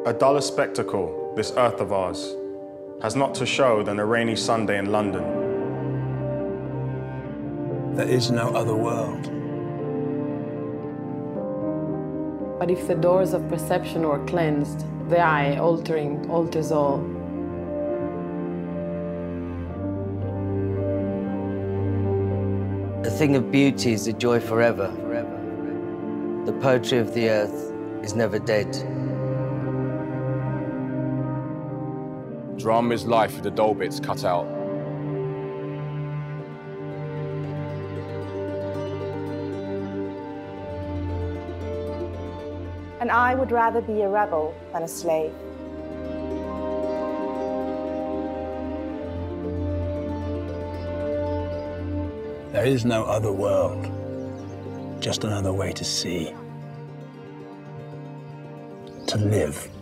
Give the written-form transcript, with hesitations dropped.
A duller spectacle, this earth of ours, has not to show than a rainy Sunday in London. There is no other world. But if the doors of perception were cleansed, the eye altering alters all. A thing of beauty is a joy forever. The poetry of the earth is never dead. Drama is life with the dull bits cut out. And I would rather be a rebel than a slave. There is no other world, just another way to see, to live.